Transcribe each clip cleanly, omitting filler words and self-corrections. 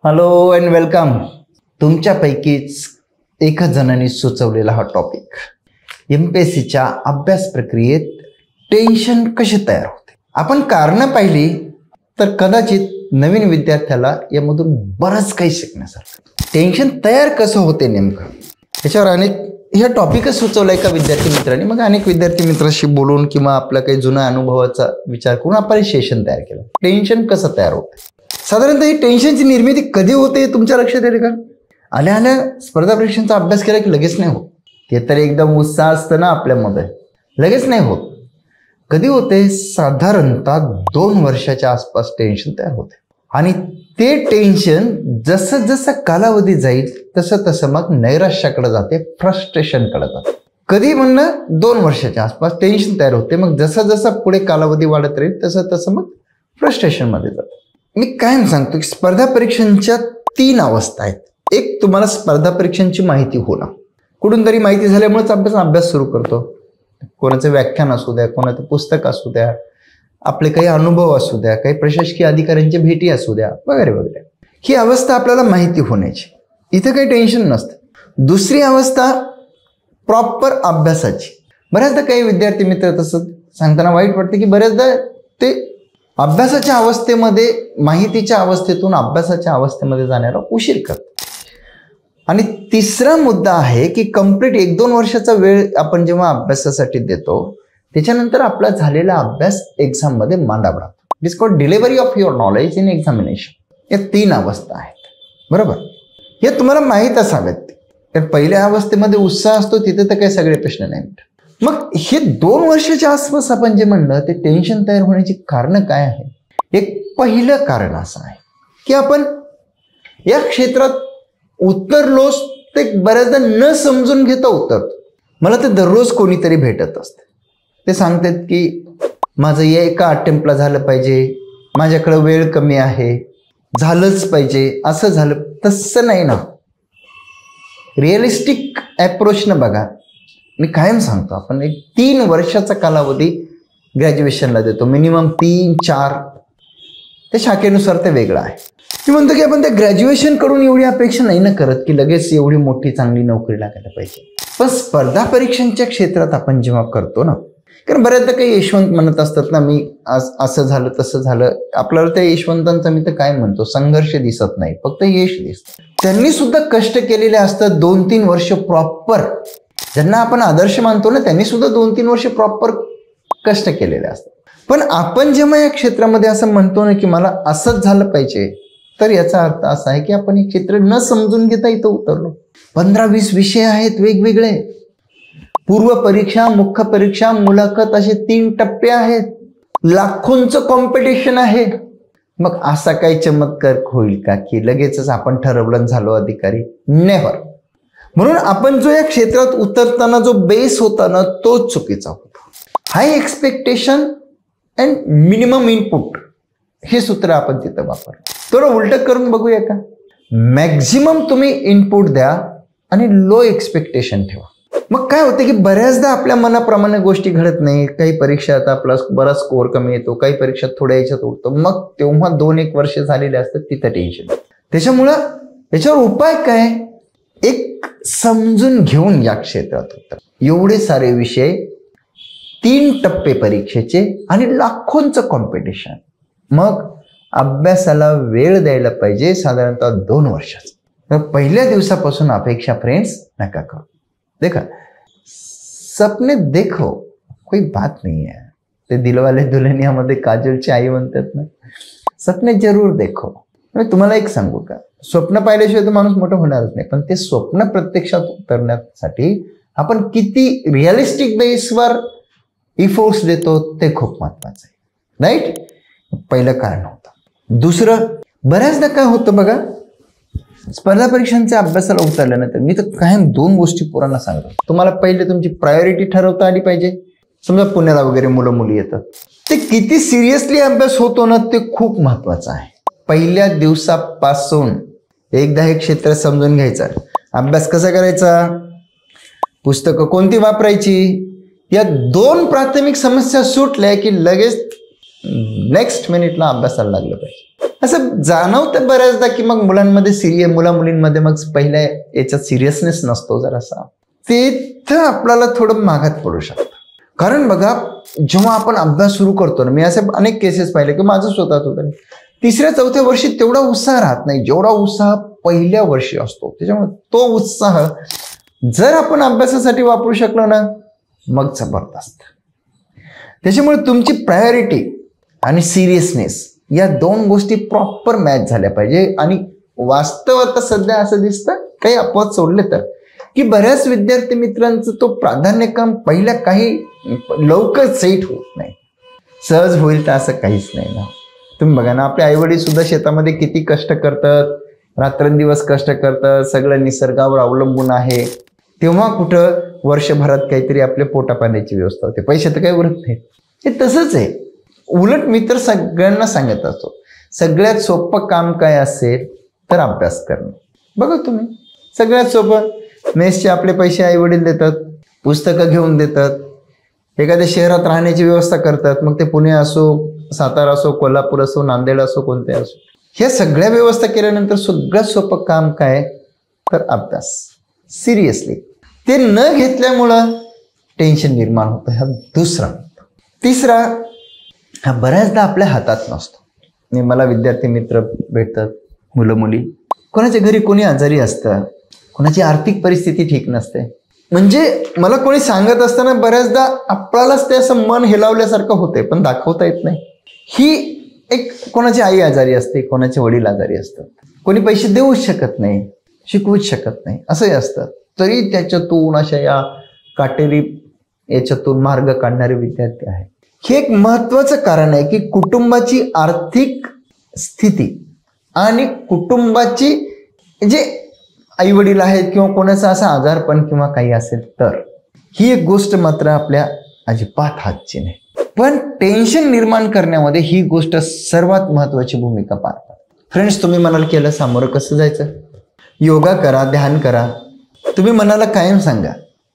Hello and welcome. तुमच्यापैकीच एका जणांनी सुचवलेला हा टॉपिक, MPSCच्या अभ्यास प्रक्रियेत टेन्शन कसे तयार होते. आपण कारणं पाहिली तर कदाचित नवीन विद्यार्थ्याला यामधून बरंच काही शिकण्यासारखं. टेन्शन तयार कसं होते नेमकं याच्यावर अनेक हे टॉपिकच सुचवलं एका विद्यार्थी मित्रांनी. मग अनेक विद्यार्थी मित्रांशी बोलून किंवा आपला काही जुना अनुभवाचा विचार करून आपण सेशन तयार केलं. टेन्शन कसं तयार होतं, साधारणतः ही टेन्शनची निर्मिती कधी होते तुमच्या लक्षात येते का? आल्या आल्या स्पर्धा परीक्षांचा अभ्यास केला की लगेच नाही होत. ते तर एकदम उत्साह असतं ना आपल्यामध्ये, लगेच नाही होत. कधी होते? साधारणतः 2 वर्षाच्या आसपास टेन्शन तयार होते. आणि ते टेन्शन जसं जसं कालावधी जाईल तसं तसं मग नैराश्याकडे जाते, फ्रस्ट्रेशनकडे जाते. कधी म्हणणं 2 वर्षाच्या आसपास टेन्शन तयार होते, मग जसं जसं पुढे कालावधी वाढत राहील तसं तसं मग फ्रस्ट्रेशनमध्ये जातं. मी काय सांगतो की स्पर्धा परीक्षांच्या 3 अवस्था आहेत. एक, तुम्हाला स्पर्धा परीक्षांची माहिती होणं, कुठून तरी माहिती झाल्यामुळेच अभ्यास सुरू करतो. कोणाचं व्याख्यान असू द्या, कोणाचं पुस्तक असू द्या, आपले काही अनुभव असू द्या, काही प्रशासकीय अधिकाऱ्यांच्या भेटी असू द्या, वगैरे वगैरे. ही अवस्था आपल्याला माहिती होण्याची, इथं काही टेन्शन नसतं. दुसरी अवस्था प्रॉपर अभ्यासाची. बऱ्याचदा काही विद्यार्थी मित्र तसं सांगताना वाईट वाटतं की बऱ्याचदा ते अभ्यासाच्या अवस्थेमध्ये माहितीच्या अवस्थेतून अभ्यासाच्या अवस्थेमध्ये जाण्याला उशीर करतात. आणि तिसरा मुद्दा आहे की कंप्लीट 1-2 वर्षाचा वेळ आपण जेव्हा अभ्यासासाठी देतो त्याच्यानंतर आपला झालेला अभ्यास एक्झाममध्ये मांडावा लागतो. It is called delivery of your knowledge in examination. या 3 अवस्था आहेत, बरोबर. हे तुम्हाला माहीत असावेत. तर पहिल्या अवस्थेमध्ये उत्साह असतो, तिथे तर काही सगळे प्रश्न नाही. मग हे 2 वर्षाच्या आसपास आपण जे म्हणलं ते टेन्शन तयार होण्याची कारणं काय आहे? एक पहिलं कारण असं आहे की आपण या क्षेत्रात उतरलोच ते बऱ्याचदा न समजून घेता उतरतो. मला तर दररोज कोणीतरी भेटत असते, ते सांगतात की माझं एका अटेम्प्टला झालं पाहिजे, माझ्याकडे वेळ कमी आहे, झालंच पाहिजे, असं झालं. तसं नाही ना. रिअलिस्टिक ॲप्रोचनं बघा. मी कायम सांगतो आपण एक 3 वर्षाचा कालावधी ग्रॅज्युएशनला देतो, मिनिमम 3-4. त्या शाखेनुसार ते वेगळं आहे. मी म्हणतो की आपण त्या ग्रॅज्युएशन कडून एवढी अपेक्षा नाही ना करत की लगेच एवढी मोठी चांगली नोकरी लागायला पाहिजे. पण स्पर्धा परीक्षांच्या क्षेत्रात आपण जेव्हा करतो ना, कारण बऱ्याचदा काही यशवंत म्हणत असतात ना, मी आज असं झालं तसं झालं. आपल्याला त्या यशवंतांचा मी तर काय म्हणतो, संघर्ष दिसत नाही, फक्त यश दिसतं. त्यांनी सुद्धा कष्ट केलेले असतात 2-3 वर्ष प्रॉपर. ज्यांना आपण आदर्श मानतो ना, त्यांनी सुद्धा 2-3 वर्ष प्रॉपर कष्ट केलेले असतात. पण आपण जेव्हा या क्षेत्रामध्ये असं म्हणतो ना की मला असंच झालं पाहिजे, तर याचा अर्थ असा आहे की आपण हे क्षेत्र न समजून घेता इथं उतरलो. 15-20 विषय आहेत वेगवेगळे, पूर्व परीक्षा, मुख्य परीक्षा, मुलाखत, असे 3 टप्पे आहेत. लाखोंचं कॉम्पिटिशन आहे. मग असा काही चमत्कार होईल का की लगेचच आपण ठरवलं झालो अधिकारी? नेव्हर. म्हणून आपण जो या क्षेत्रात उतरताना जो बेस होता ना, तोच चुकीचा होता. High expectation and minimum input, हे सूत्र आपण तिथं वापरलं. थोडं उलटं करून बघूया का? मॅक्झिमम तुम्ही इनपुट द्या आणि लो एक्सपेक्टेशन ठेवा. मग काय होतं की बऱ्याचदा आपल्या मनाप्रमाणे गोष्टी घडत नाही. काही परीक्षात आपला बराच स्कोअर कमी येतो, काही परीक्षात थोड्या याच्यात उठतो. मग तेव्हा 2-1 वर्ष झालेले असतात, तिथं टेन्शन. त्याच्यामुळं याच्यावर उपाय काय? एक समजून घेऊन या क्षेत्रात उतर. एवढे सारे विषय, 3 टप्पे परीक्षेचे आणि लाखोंचं कॉम्पिटिशन. मग अभ्यासाला वेळ द्यायला पाहिजे, साधारणतः 2 वर्षाचा. तर पहिल्या दिवसापासून अपेक्षा फ्रेंड्स नका करू. देखा, सपने देखो कोई बात नहीं है. ते दिलवाले दुल्हनियामध्ये काजलची आई म्हणतात ना, सपने जरूर देखो. तुम्हाला एक सांगू का, स्वप्न पाहिल्याशिवाय तर माणूस मोठं होणारच नाही. पण ते स्वप्न प्रत्यक्षात उतरण्यासाठी आपण किती रिअलिस्टिक बेसवर इफोर्ट्स देतो ते खूप महत्वाचं आहे, राईट? पहिलं कारण होतं. दुसरं, बऱ्याचदा काय होतं बघा, स्पर्धा परीक्षांच्या अभ्यासाला उतरल्यानंतर मी तर कायम 2 गोष्टी पोरांना सांगतो. तुम्हाला पहिले तुमची प्रायोरिटी ठरवता आली पाहिजे. समजा पुण्याला वगैरे मुलं मुली येतात, ते किती सिरियसली अभ्यास होतो ना, ते खूप महत्वाचं आहे. पहिल्या दिवसापासून एकदा हे क्षेत्र समजून घ्यायचं. अभ्यास कसा करायचा, पुस्तकं कोणती वापरायची, या 2 प्राथमिक समस्या सुटल्या की लगेच नेक्स्ट मिनिटला अभ्यासाला लागलं पाहिजे. असं जाणवतं बऱ्याचदा की मग मुलांमध्ये मुला मुलींमध्ये मग पहिल्या याच्यात सिरियसनेस नसतो जरासा, तिथं आपल्याला थोडं मागात पडू शकतं. कारण बघा, जेव्हा आपण अभ्यास सुरू करतो ना, मी असे अनेक केसेस पाहिले की माझं स्वतःच होतं, 3ऱ्या-4थ्या वर्षी तेवढा उत्साह राहत नाही जेवढा उत्साह पहिल्या वर्षी असतो. त्याच्यामुळे तो उत्साह जर आपण अभ्यासासाठी वापरू शकलो ना, मग जबरदस्त. त्याच्यामुळे तुमची प्रायोरिटी आणि सिरियसनेस या 2 गोष्टी प्रॉपर मॅच झाल्या पाहिजे. आणि वास्तवात सध्या असं दिसतं, काही अपवाद सोडले तर, की बऱ्याच विद्यार्थी मित्रांचं तो प्राधान्यक्रम पहिल्या काही लवकर सेट होत नाही. सहज होईल तर असं काहीच नाही ना. तुम्ही बघा ना, आपले आईवडील सुद्धा शेतामध्ये किती कष्ट करतात, रात्रंदिवस कष्ट करतात, सगळं निसर्गावर अवलंबून आहे. तेव्हा कुठं वर्षभरात काहीतरी आपल्या पोटा पाण्याची व्यवस्था होते, पैसे तर काही उरत नाही. हे तसंच आहे. उलट मी तर सगळ्यांना सांगत असतो, सगळ्यात सोपं काम काय असेल तर अभ्यास करणं. बघा तुम्ही, सगळ्यात सोपं, मेसचे आपले पैसे आई वडील देतात, पुस्तकं घेऊन देतात, एखाद्या शहरात राहण्याची व्यवस्था करतात, मग ते पुणे असो, सातारा असो, कोल्हापूर असो, नांदेड असो, कोणते असो. ह्या सगळ्या व्यवस्था केल्यानंतर सगळ्यात सोपं काम काय तर अभ्यास. सिरियसली ते न घेतल्यामुळं टेन्शन निर्माण होतं. हा दुसरा. तिसरा, हा बऱ्याचदा आपल्या हातात नसतो. मला विद्यार्थी मित्र भेटतात, मुलं मुली, कोणाच्या घरी कोणी आजारी असतं, कोणाची आर्थिक परिस्थिती ठीक नसते. म्हणजे मला कोणी सांगत असताना बऱ्याचदा आपल्यालाच ते असं मन हेलावल्यासारखं होते, पण दाखवता येत नाही. ही एक, कोणाची आई आजारी असते, कोणाचे वडील आजारी असतात, कोणी पैसे देऊच शकत नाही, शिकवूच शकत नाही, असंही असतं. तरी त्याच्यातून अशा या काटेरी याच्यातून मार्ग काढणारे विद्यार्थी आहेत. हे एक महत्वाचं कारण आहे की कुटुंबाची आर्थिक स्थिती आणि कुटुंबाची जे आई वडील आहेत किंवा कोणाचा असा आजारपण किंवा काही असेल तर ही एक गोष्ट मात्र आपल्या अजिबात हातची नाही. पण टेन्शन निर्माण करण्यामध्ये ही गोष्ट सर्वात महत्वाची भूमिका पार पाडते. फ्रेंड्स, तुम्ही म्हणाल केलं सामोरं कसं जायचं? योगा करा, ध्यान करा. तुम्ही मनाला कायम सांगा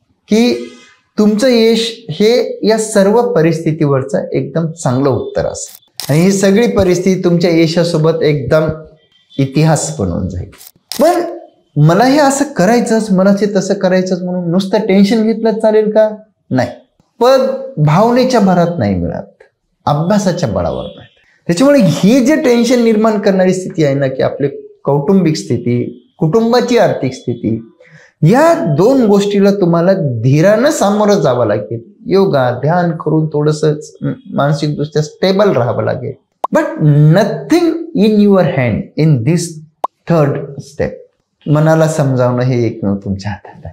की तुमचं यश हे या सर्व परिस्थितीवरचं एकदम चांगलं उत्तर असेल आणि ही सगळी परिस्थिती तुमच्या यशासोबत एकदम इतिहास बनवून जाईल. पण मला हे असं करायचंच, मला ते तसं करायचंच म्हणून नुसतं टेन्शन घेतलं चालेल का? नाही. पण भावनेच्या भरात नाही मिळत, अभ्यासाच्या बळावर नाही. त्याच्यामुळे ही जे टेन्शन निर्माण करणारी स्थिती आहे ना, की आपली कौटुंबिक स्थिती, कुटुंबाची आर्थिक स्थिती, या 2 गोष्टीला तुम्हाला धीरानं सामोरं जावं लागेल. योगा ध्यान करून थोडंसं मानसिकदृष्ट्या स्टेबल राहावं लागेल. But nothing in your hand in this 3rd step. मनाला समजावणं हे एकमेव तुमच्या हातात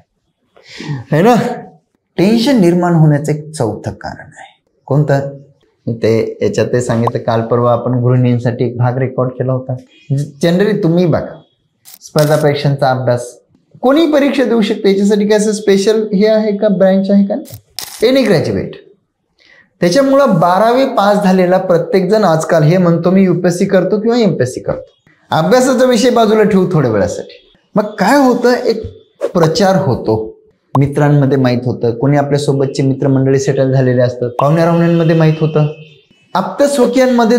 आहे ना. टेन्शन निर्माण होण्याचं एक 4थं कारण आहे. कोणतं? ते याच्यात ते सांगितलं, काल परवा आपण गृहिणींसाठी एक भाग रेकॉर्ड केला होता. जनरली तुम्ही बघा, स्पर्धा परीक्षांचा अभ्यास कोणी परीक्षा देऊ शकते, याच्यासाठी काय असं स्पेशल हे आहे का, ब्रँच आहे का? Any graduate. त्याच्यामुळं 12वी पास झालेला प्रत्येक जण आजकाल हे म्हणतो मी UPSC करतो किंवा MPSC करतो. अभ्यासाचा विषय बाजूला ठेवू थोड्या वेळासाठी. मग काय होतं, एक प्रचार होतो, मित्रांमध्ये माहीत होतं, कोणी आपल्यासोबतचे मित्रमंडळी सेटल झालेले असतात, पाहुण्यारावण्यांमध्ये माहीत होतं, आप्तस्वकीयांमध्ये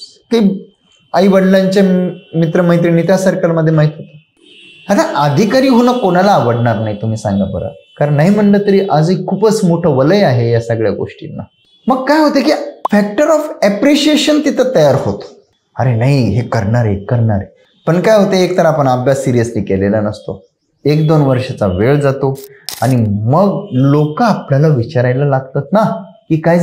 आई वडिलांच्या मित्रमैत्रिणी त्या सर्कलमध्ये माहीत होतं. आता अधिकारी होणं कोणाला आवडणार नाही, तुम्ही सांगा बरं? कारण नाही म्हणलं तरी आजही खूपच मोठं वलय आहे या सगळ्या गोष्टींना. मग काय होतं की फॅक्टर ऑफ ॲप्रिशिएशन तिथं तयार होतं. अरे नाही, हे करणारे. पण काय होते, एकतर आपण अभ्यास सिरियसली केलेला नसतो, 1-2 वर्षाचा वेळ जातो आणि मग लोक आपल्याला विचारायला लागतात ना की काय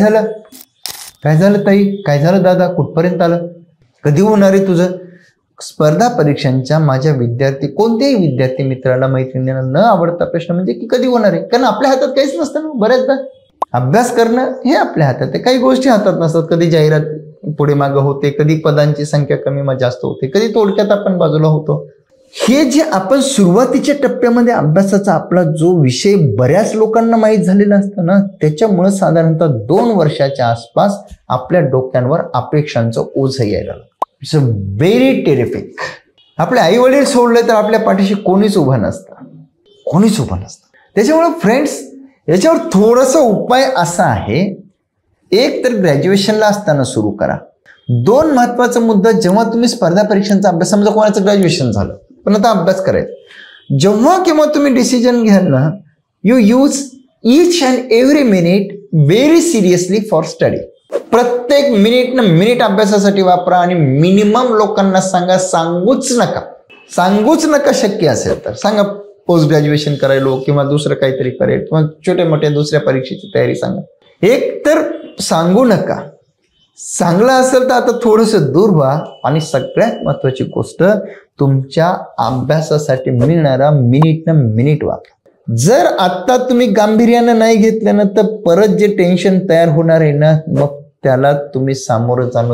झालं ताई, काय झालं दादा, कुठपर्यंत आलं, कधी होणार आहे तुझं? स्पर्धा परीक्षांच्या माझ्या कोणत्याही विद्यार्थी मित्राला मैत्रिणींना न आवडता प्रश्न म्हणजे की कधी होणार आहे. कारण आपल्या हातात काहीच नसतं ना. बऱ्याचदा अभ्यास करणं हे आपल्या हातात आहे, काही गोष्टी हातात नसतात. कधी जाहिरात पुढे मागं होते, कधी पदांची संख्या कमी जास्त होते, कधी थोडक्यात आपण बाजूला होतो. हे जे आपण सुरुवातीच्या टप्प्यामध्ये अभ्यासाचा आपला जो विषय बऱ्याच लोकांना माहीत झालेला असतं ना, त्याच्यामुळे साधारणतः 2 वर्षाच्या आसपास आपल्या डोक्यांवर अपेक्षांचं ओझं यायला लागतं. It's a very terrific. आपले आई वडील सोडले तर आपल्या पाठीशी कोणीच उभं नसतं. त्याच्यामुळे फ्रेंड्स, याच्यावर थोडासा उपाय असा आहे एक तर ग्रॅज्युएशनला असताना सुरू करा. 2 महत्वाचा मुद्दा, जेव्हा तुम्ही स्पर्धा परीक्षांचा अभ्यास, समजा कोणाचं ग्रॅज्युएशन झालं पण आता अभ्यास करायचा, जेव्हा केव्हा तुम्ही डिसिजन घ्याल ना, you use each and every minute very seriously for study. प्रत्येक मिनिट ना मिनिट अभ्यासासाठी वापरा आणि मिनिमम लोकांना सांगा, सांगूच नका शक्य असेल तर सांगा पोस्ट ग्रॅज्युएशन करायलो किंवा दुसरं काहीतरी करेल किंवा छोट्या मोठ्या दुसऱ्या परीक्षेची तयारी सांगा. एक तर सांगू नका, चांगलं असेल तर आता थोडंसं दूर व्हा. आणि सगळ्यात महत्वाची गोष्ट, तुमच्या अभ्यासासाठी मिळणारा मिनिट ना मिनिट वापरा. जर आता तुम्ही गांभीर्यानं नाही घेतलं ना तर परत जे टेन्शन तयार होणार आहे ना, मग त्याला तुम्ही सामोरं जाणं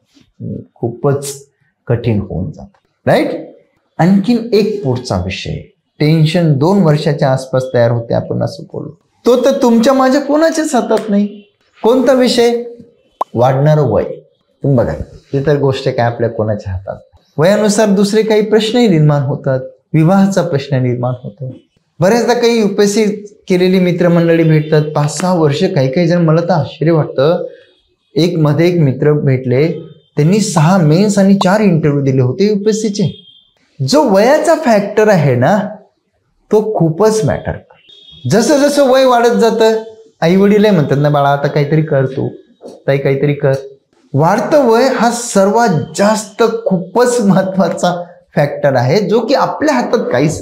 खूपच कठीण होऊन जातं. राईट. आणखीन एक पुढचा विषय, टेन्शन 2 वर्षाच्या आसपास तयार होते, आपण असं बोललो, तो तर तुमच्या माझ्या कोणाच्याच हातात नाही. कोणता विषय? वाढणारं वय. तुम्ही बघा, ती तर गोष्ट काय आपल्या कोणाच्या हातात. वयानुसार दुसरे काही प्रश्नही निर्माण होतात, विवाहाचा प्रश्न निर्माण होतो. बऱ्याचदा काही UPSC केलेली मित्रमंडळी भेटतात, 5-6 वर्ष. काही जण, मला तर आश्चर्य वाटतं, मध्ये एक मित्र भेटले, त्यांनी 6 मेन्स आणि 4 इंटरव्ह्यू दिले होते UPSCचे. जो वयाचा फॅक्टर आहे ना, तो खूपच मॅटर. जसं जसं वय वाढत जातं, आई वडील म्हणतात ना, बाळा आता काहीतरी कर, तू ताई काहीतरी कर. वाढतं वय हा सर्वात जास्त खूपच महत्वाचा फॅक्टर आहे, जो की आपल्या हातात काहीच.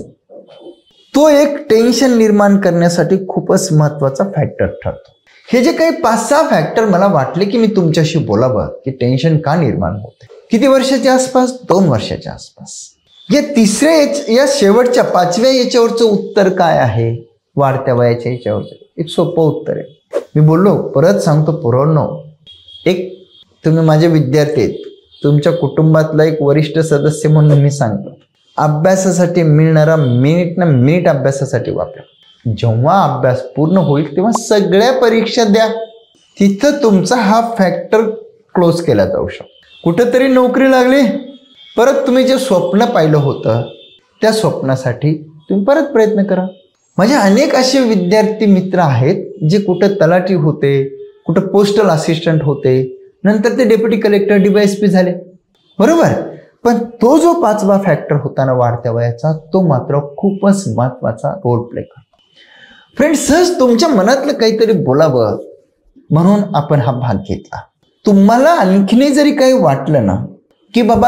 तो एक टेन्शन निर्माण करण्यासाठी खूपच महत्वाचा फॅक्टर ठरतो. हे जे काही 5-6 फॅक्टर मला वाटले की मी तुमच्याशी बोलावं, की टेन्शन का निर्माण होते. किती वर्षाच्या आसपास? 2 वर्षाच्या आसपास. या या शेवटच्या 5व्या याच्यावरचं उत्तर काय आहे? वाढत्या वयाच्या याच्यावरचं एक सोपं उत्तर आहे. मी बोललो, परत सांगतो पोरांनो, एक तुम्ही माझे विद्यार्थी आहेत, तुमच्या कुटुंबातला एक वरिष्ठ सदस्य म्हणून मी सांगतो, अभ्यासासाठी मिळणारा मिनिट ना मिनिट अभ्यासासाठी वापरा. जेव्हा अभ्यास पूर्ण होईल तेव्हा सगळ्या परीक्षा द्या. तिथं तुमचा हा फॅक्टर क्लोज केला जाऊ शकतो. कुठंतरी नोकरी लागली, परत तुम्ही जे स्वप्न पाहिलं होतं त्या स्वप्नासाठी तुम्ही परत प्रयत्न करा. माझे अनेक असे विद्यार्थी मित्र आहेत जे कुठं तलाठी होते, कुठं पोस्टल असिस्टंट होते, नंतर ते डेप्युटी कलेक्टर, DYSP झाले, बरोबर. पण तो जो 5वा फॅक्टर होता ना वाढत्या वयाचा, तो मात्र खूपच महत्वाचा रोल प्ले करतो. फ्रेंड्स, सहज तुमच्या मनातलं काहीतरी बोलावं म्हणून आपण हा भाग घेतला. तुम्हाला आणखीनही जरी काही वाटलं ना की बाबा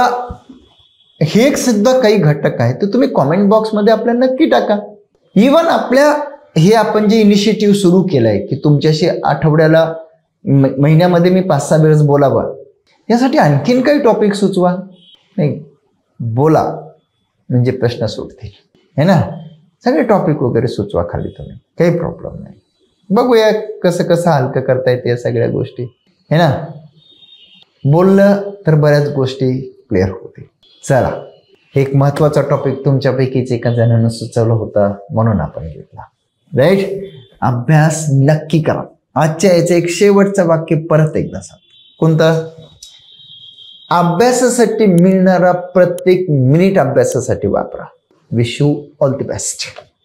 हे सुद्धा काही घटक आहे, तर तुम्ही कॉमेंट बॉक्समध्ये आपल्याला नक्की टाका. इवन हे आपण जे इनिशिएटिव्ह सुरू केलंय की तुमच्याशी आठवड्याला महिन्यामध्ये मी 5-6 वेळेस बोलावं, यासाठी आणखीन काही टॉपिक सुचवा. नाही, बोला म्हणजे प्रश्न सुटतील, है ना. सगळे टॉपिक वगैरे सुचवा खाली तुम्ही, काही प्रॉब्लेम नाही. बघूया कसं हलकं करता येते या सगळ्या गोष्टी, है ना. बोललं तर बऱ्याच गोष्टी क्लिअर होतील. चला, एक महत्वाचा टॉपिक तुमच्यापैकीच एका जणांना सुचवलं होता म्हणून आपण घेतला. राईट. अभ्यास नक्की करा. आजच्या याचं एक शेवटचं वाक्य परत एकदा सांग. कोणतं? अभ्यासासाठी मिळणारा प्रत्येक मिनिट अभ्यासासाठी वापरा. Wish you all the best.